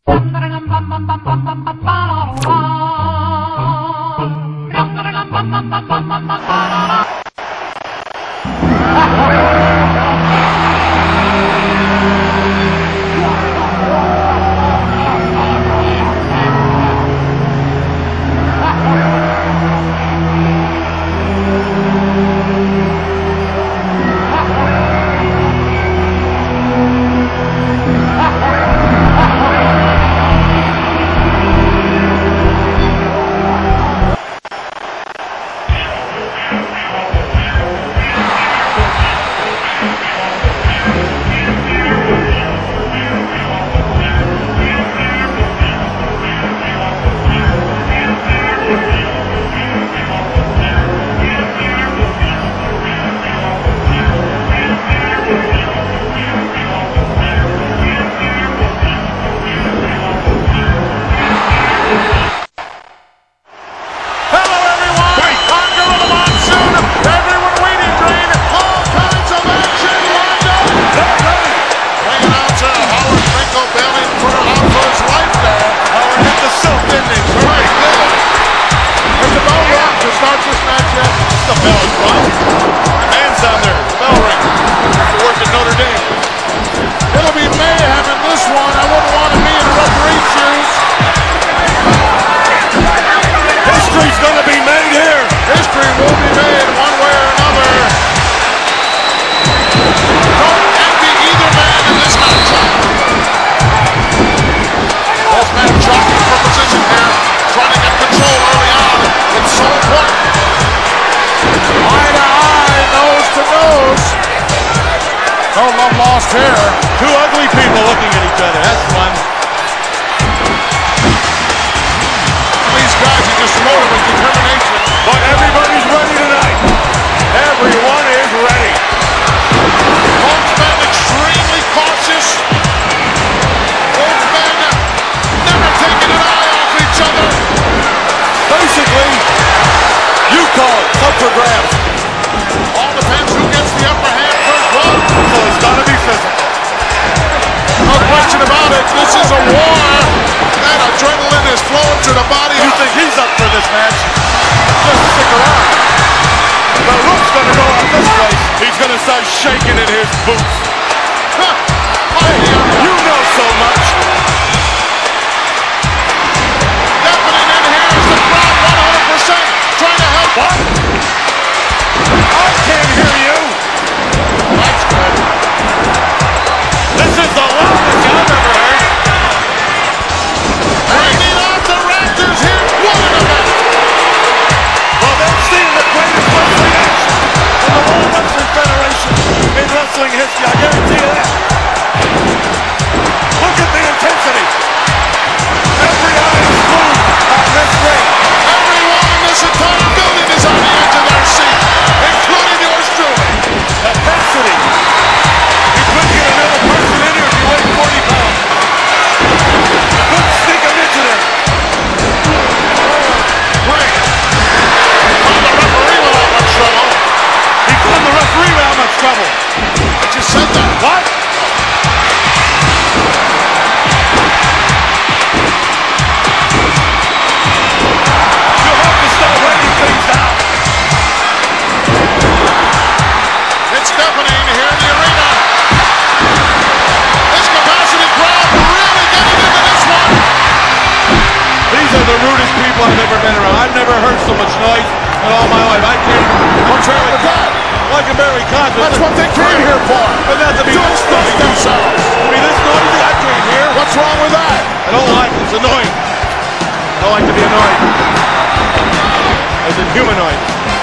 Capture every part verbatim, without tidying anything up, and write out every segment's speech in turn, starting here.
No love lost here. Two ugly people looking at each other. That's fun. These guys are just loaded with determination. But everybody's ready tonight. Everyone is ready. Both men extremely cautious. Both men never taking an eye off each other. Basically, you call it up for grabs. All depends who gets the upper hand first. Well, so it's got to be physical. No question about it. This is a war. That adrenaline is flowing to the body. You think he's up for this match? Just stick around. The roof's going to go out this place. He's going to start shaking in his boots. Huh. You know so much. Deafening in here is the crowd one hundred percent trying to help. What? I can't hear you. That's good. This is the loudest I've ever heard. Bringing out the Raptors here. What an event. Well, they've seen the greatest wrestling action in the World Wrestling Federation in wrestling history. I guarantee you that. Look at the intensity. Every eye is glued on this ring. Everyone in this entire building is on the edge of their seat, including yours truly. Capacity. You couldn't get another person in here if you weighed forty pounds. Couldn't sneak him into there. Ring. On the referee without much trouble. He caught the referee without much trouble. I just said that. What? You'll have to start writing things down. It's deafening here in the arena. This capacity crowd really getting into this one. These are the rudest people I've ever been around. I've never heard so much noise in all my life. I can't even. What's wrong with that? I can barely concentrate. That's what they came here for. But not to be To this express noisy. themselves. To be this noisy, I can't hear. What's wrong with that? I don't like it. It's annoying. I don't like to be annoyed. As in humanoid.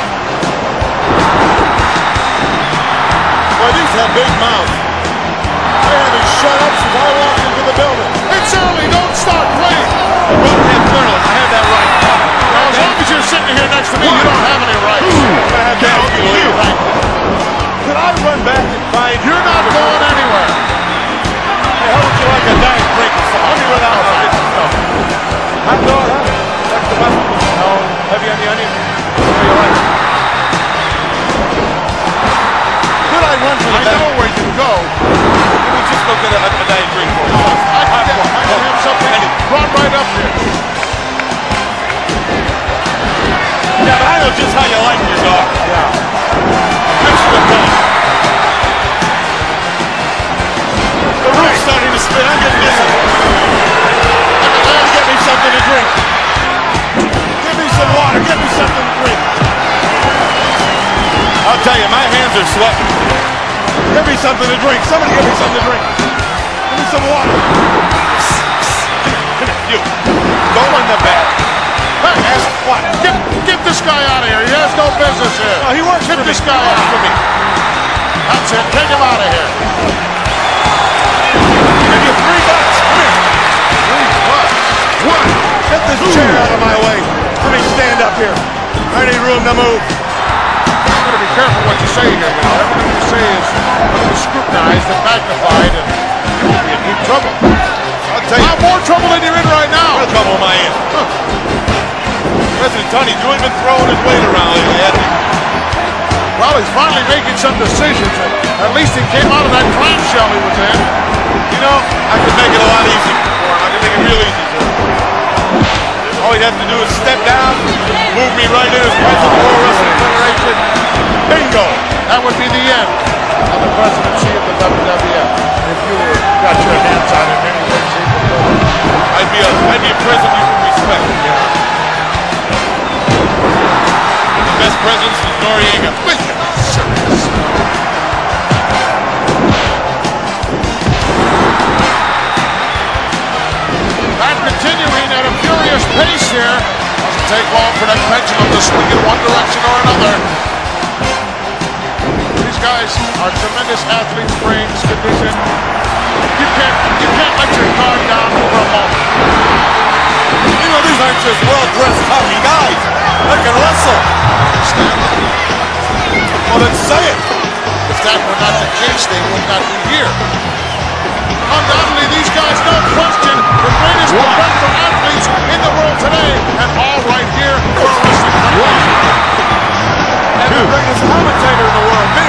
Boy, these have big mouths. They haven't shut up since I walked into the building. It's early. Don't start, please. The broadcast journalist, I have that right. Now, as long as you're sitting here next to me, you don't have any rights. I have that You right. Could I run back and find you? You're not going anywhere. Hey, how would you like a diet drink or something? I'll be right out. I'll get some stuff. Hot dog, huh? Like the mustard? No. Heavy on the onion? What do you like? Could I run for the I know where you go. Let me just go get a, a diet drink for you. I can, get, I can have something. And something to drink. Somebody give me something to drink. Give me some water. Come here, you. Go in the back. Hey, Ask what? get, get this guy out of here. He has no business here. No, he works get for this me. guy He works out. for me. That's it. Take him out of here. Give you three bucks. Come here. Three bucks. One. Get this chair out of my way. Let me stand up here. I need room to move. You gotta be careful what you say here, you know. Everything you say is scrutinized and magnified, and you'll be in deep trouble. I'll tell you. I'm more trouble than you're in right now. What trouble am I in? Huh. President Tunney's really been throwing his weight around lately, hasn't he? Well, he's finally making some decisions. At least he came out of that clamshell he was in. You know, I could make it a lot easier for him. I could make it real easy for him. All he'd have to do is step down, move me right in as president of the World Wrestling Federation. Bingo! That would be the end of the presidency of the W W F. If you were got your hands on it in any way, shape, or form. I'd be a, I'd be a president you can respect. The best president is Noriega. Wait, serious. And continuing at a furious pace here. Doesn't take long for that pendulum to swing in one direction or another. These guys are tremendous athletes, brains, condition. You can't, you can't let your guard down for a moment. You know, these aren't just well-dressed, cocky guys. They can wrestle. Well, then say it. If that were not the case, they would not be here. Undoubtedly, these guys, no question, the greatest professional athletes in the world today, and all right here for a wrestling company. And the greatest commentator in the world, me.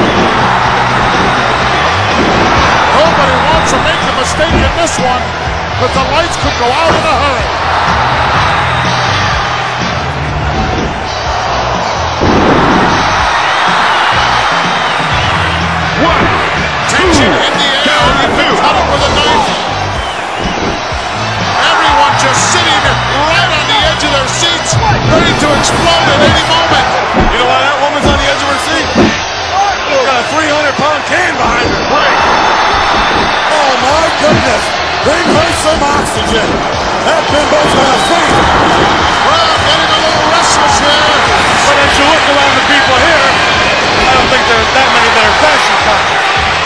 Nobody wants to make a mistake in this one, but the lights could go out in a hurry. One, tension in the air, cut it with a knife. Everyone just sitting right on the edge of their seats, ready to explode at any moment. You know why that woman's on the edge of her seat? She's got a three hundred pound can behind her. Right. Oh, my goodness. Bring her some oxygen. That bimbo's got a feet. Well, getting a little restless here. But as you look around the people here, I don't think there are that many that are fashion conscious.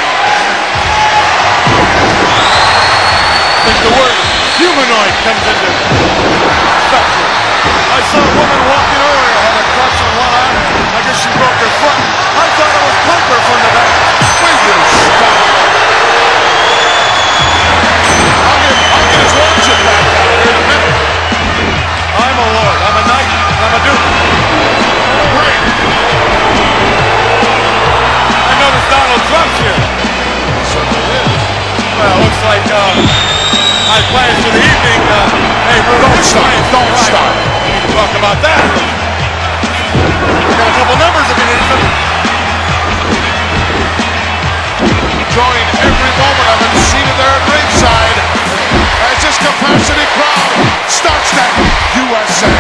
I think the word humanoid comes into effect. I saw a woman walking earlier, had a crutch on one arm. I guess she broke her foot. I thought it was Piper from the back. Will you stop? I'll get, I'll get his lordship back down here in a minute. I'm a lord, I'm a knight, I'm a duke. Great. I noticed Donald Trump's here. Certainly is. Well, looks like uh, I had plans for the evening. Uh, hey, we're Don't stop, don't right. stop. We need to talk about that. We got a couple numbers if you need some. Enjoying every moment of it, seated there at ringside as this capacity crowd starts that U S A.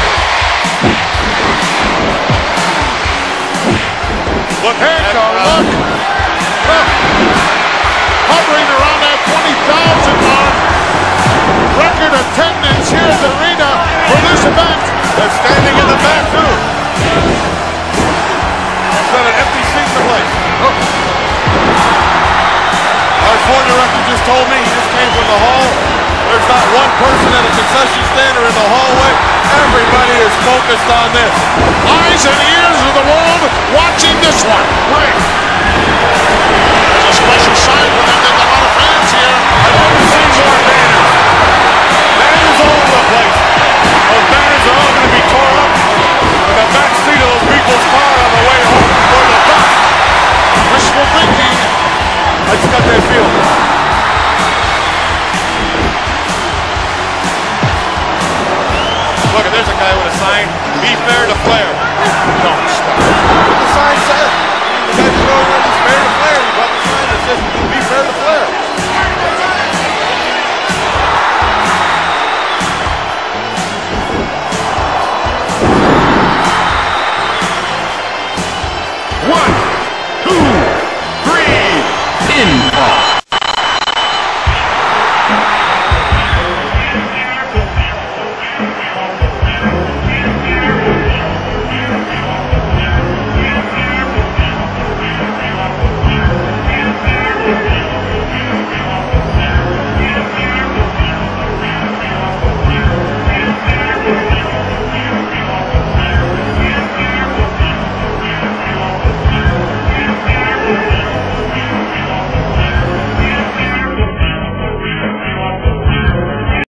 Look, Take at, a uh, look. Look. Hovering around that twenty thousand mark. Record attendance here at the arena for this event. they're standing in the back, too. There's not an empty seat in the place. Oh. Our floor director just told me, he just came from the hall. There's not one person at a concession stand or in the hallway. Everybody is focused on this. Eyes and ears of the world watching this one. Great. There's a special sign for them. They've got a lot of fans here. I've never seen more banners. Banners all over the place. Those banners are all going to be torn up in the back seat of those people's car on the way home before the bus. Wishful thinking. I just got that feeling. Look, there's a guy with a sign, be fair to Flair. Don't stop. What the sign says? The guy who wrote it is fair to Flair. He brought the sign that says, be fair to Flair.